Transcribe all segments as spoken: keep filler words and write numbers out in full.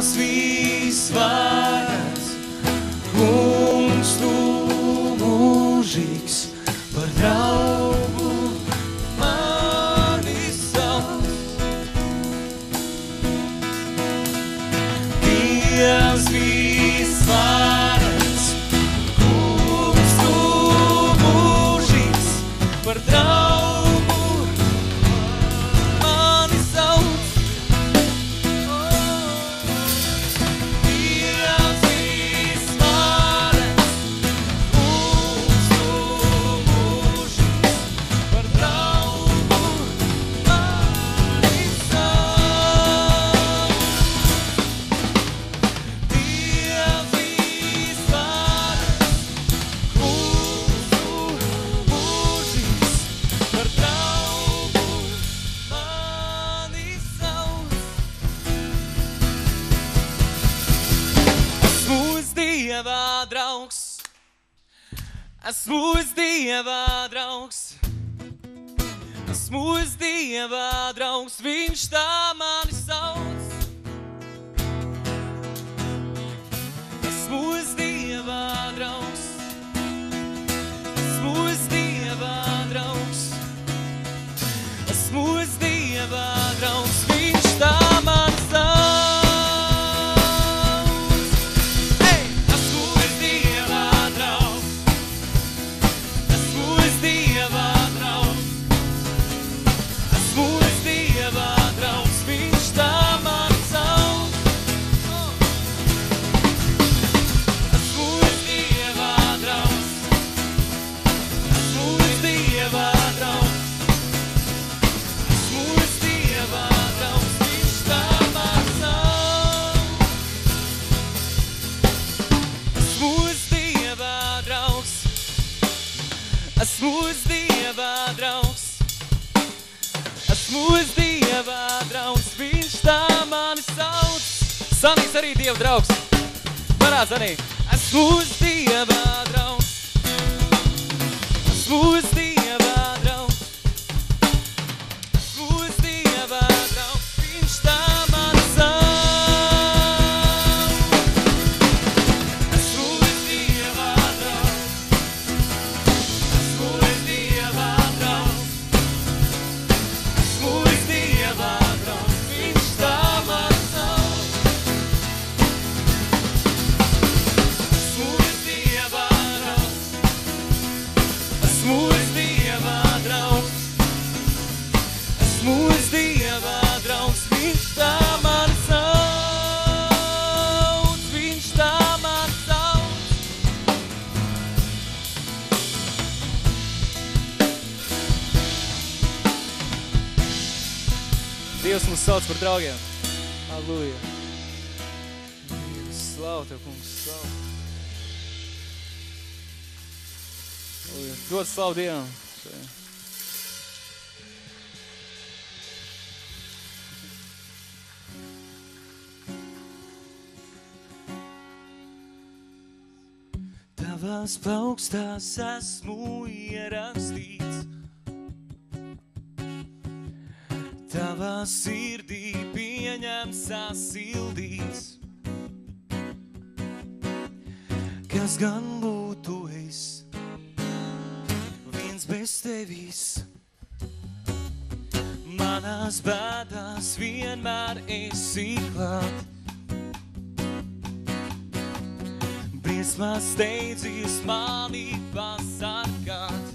Dievs visvarens, Kungs tu mūžīgs, par draugu mani sauc. Dievs visvarens, Kungs tu mūžīgs, par draugu mani sauc. Dievs visvarens, Kungs tu mūžīgs, par draugu mani sauc. Dievs visvarens, Kungs tu mūžīgs, par draugu mani sauc. Esmu es Dieva draugs, esmu es Dieva draugs, esmu es Dieva draugs, viņš tā mani sauc. Esmu es Dieva draugs, esmu es Dieva draugs, esmu es Dieva draugs, viņš tā mani sauc. Hey! Esmu es Dieva draugs, esmu es Dieva draugs, esmu es Dieva draugs, viņš tā mani sauc. Esmu es Dieva draugs, esmu es Dieva draugs, esmu es Dieva draugs, viņš tā mani sauc. Esmu es Dieva draugs, esmu es Dieva draugs, esmu es Dieva draugs, viņš tā mani sauc. Sanīs arī Dieva draugs. Parāds arī. Esmu es Dieva draugs, esmu es Dieva draugs, esmu es Dieva draugs, viņš tā mani sauc. Esmu es Dieva draugs, esmu es Dieva draugs, esmu es Dieva draugs, viņš tā mani sauc. Esmu es Dieva draugs, esmu es Dieva draugs, esmu es Dieva draugs, viņš tā mani sauc, viņš tā mani sauc. Dievs mūs sauc par draugiem. Halleluja. Dievs, slavu Tev, kungs, slavu. Halleluja. Dod slavu Dievam. Tavās plaukstās esmu ierakstīts, tavā sirdī pieņemts sasildīts. Kas gan būtu es, viens bez tevis, manās bēdās vienmēr esi klāt. Briesmās steidzies mani pasargāt.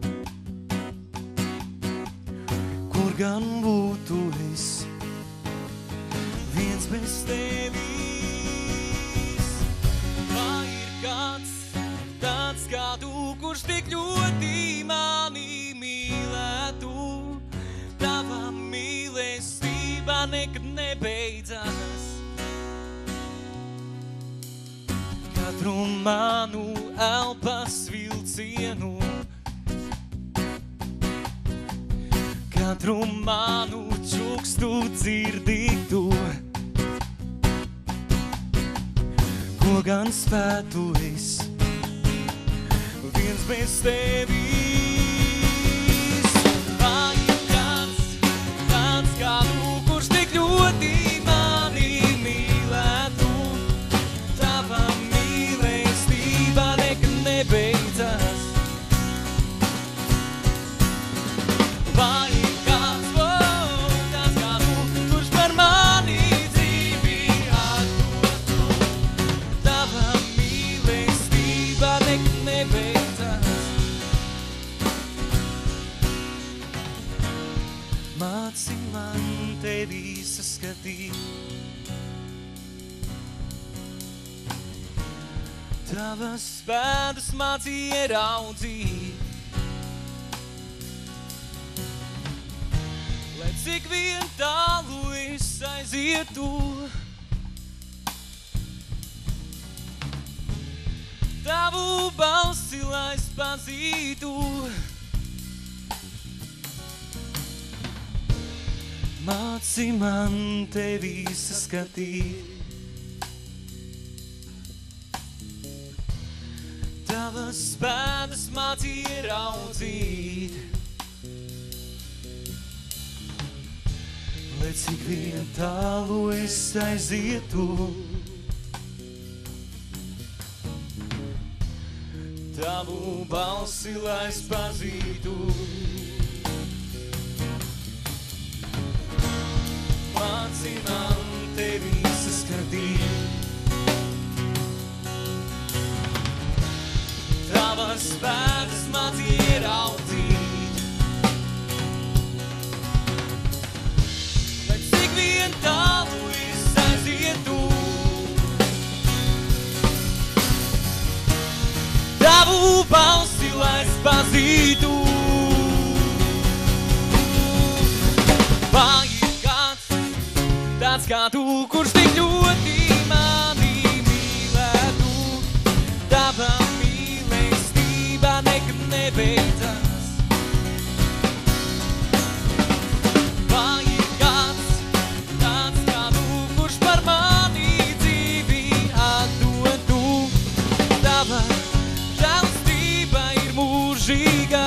Kur gan būtu es, viens bez tevis? Vai ir kāds tāds kā tu, kurš tik ļoti mani mīlētu? Tava mīlestība nekad nebeidzas. Katru manu elpas vilcienu, katru manu čukstu dzirdi tu. Ko gan spētu es, viens bez tevis? Vai ir kāds tāds kā tu, kurš tik ļoti mani mīlētu? tevi saskatīt. Tavas pēdas mācīja ieraudzīt, lai cik vien tālu es aizietu. Tavu balsi, lai es pazītu. Māci man tevi saskatīt. Tavas pēdas mācīja ieraudzīt, lai cik vien tālu es aizietu. Tavu balsi, lai es pazītu. Māci man tevi saskatīt. Tavas pēdas mācīja ieraudzīt, lai cik vien tālu es aizietu. Tavu balsi, lai es pazītu. Vai ir kāds tāds kā tu, kurš tik ļoti mani mīlētu? Tava mīlestība nekad nebeidzas. Vai ir kāds tāds kā tu, kurš par mani dzīvi atdotu? Tava žēlastība ir mūžīga.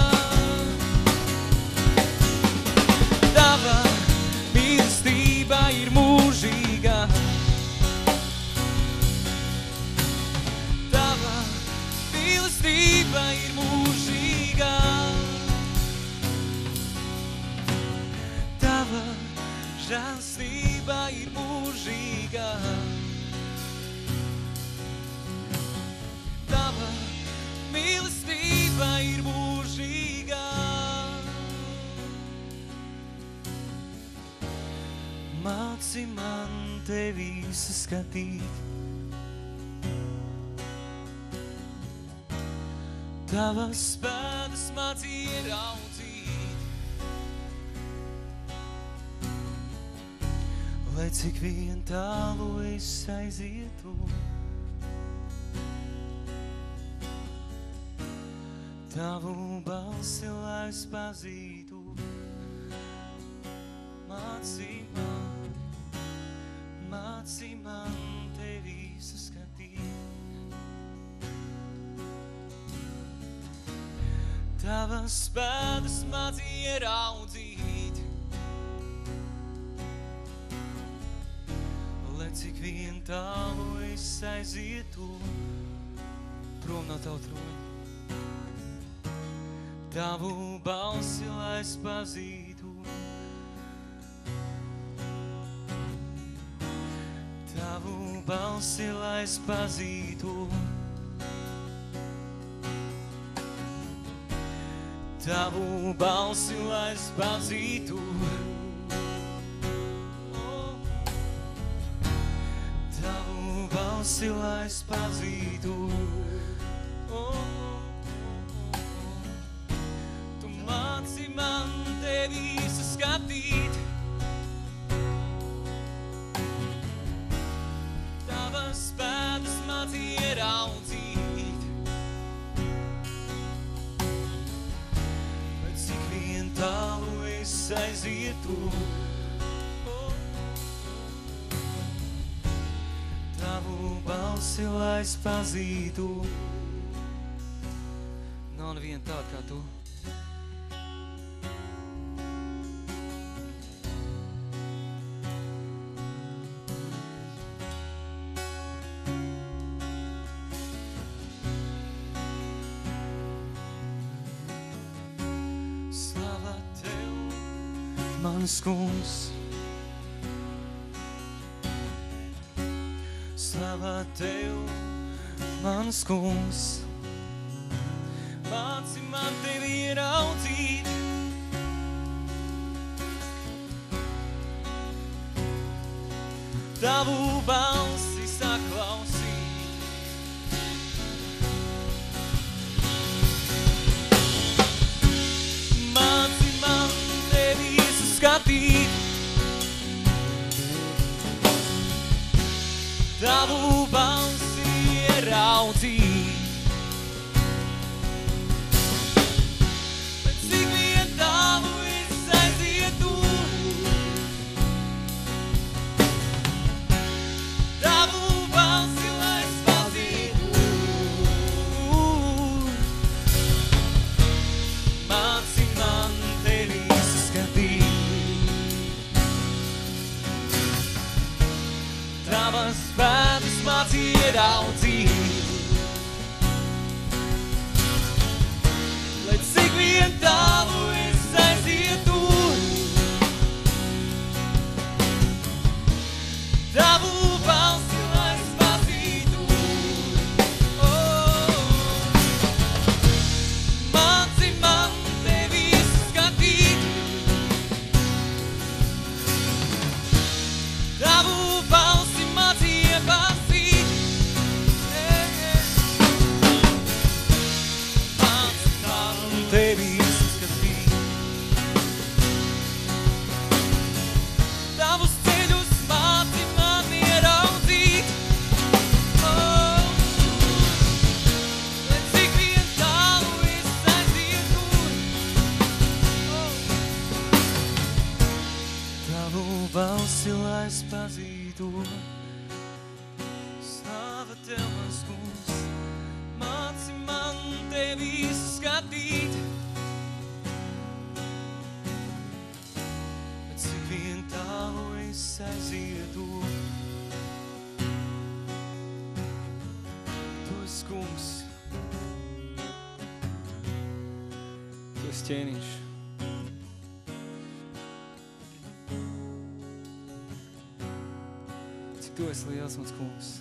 Tava mīlestība ir mūžīga. Tava mīlestība ir mūžīga. Tava žēlastība ir mūžīga. Tava mīlestība ir mūžīga. Māci man tevi saskatīt. Tavas pēdas mācīja ieraudzīt, lai cik vien tālu es aizietu. Tavu balsi, lai es pazītu. Māci man, māci man tevi saskatīt. Tavas pēdas mācīja ieraudzīt, lai cik vien tālu es aizietu prom no tavu troņa. Tavu balsi, lai es pazītu. Tavu balsi, lai es pazītu. Tavu balsi, lai es pazītu. Tavu balsi, lai es pazītu. Tu māci man tevi saskatīt. Tavas pēdas mācīja ieraudzīt, tālu es aizietu. Tavu balsi, lai es pazītu. Nav neviena tāda kā tu. Mans kungs, slava tev, mans kungs, māci man tevi ieraudzīt, tavu balsi saklausīt. Māci man tevi skatīt, tavu balsi ieraudzīt. Bet cik vien tālu es aizietu, tavu balsi lai es pazītu. Māci man tevi skatīt, tavas pēdas māci ieraudzīt. Lai cik vien tālu es aizietu, tavu balsi lai es pazītu. Oh, māci man tevi skatīt, tavu balsi māci iepazīt. Māci man tevi skatīt, tavus ceļus māci man ieraudzīt. Oh, lai cik vien tālu es aizietu, oh, tavu balsi lai es pazītu. Slāva tev, mans kungs, māci man tevi skatīt. Bet cik vien tālu es aizietu, tu esi kungs, tu esi ķēniņš. Cik tu esi liels, mans kungs.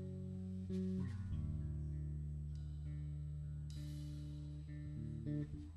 Thank you.